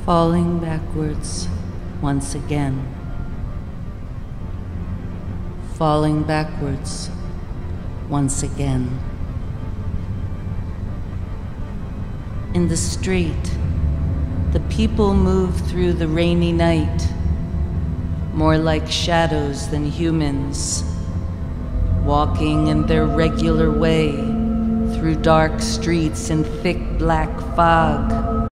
falling backwards once again, falling backwards once again. In the street, the people move through the rainy night, more like shadows than humans, walking in their regular way through dark streets in thick black fog.